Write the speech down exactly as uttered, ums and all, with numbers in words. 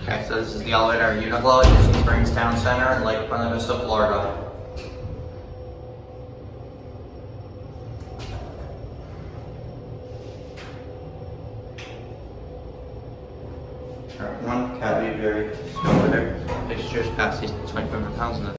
Okay, so this is the elevator at UNIQLO. It's in Springs Town Center in Lake Buena Vista, Florida. Alright, one cavity, very over there. Fixtures past these twenty-five pounds in the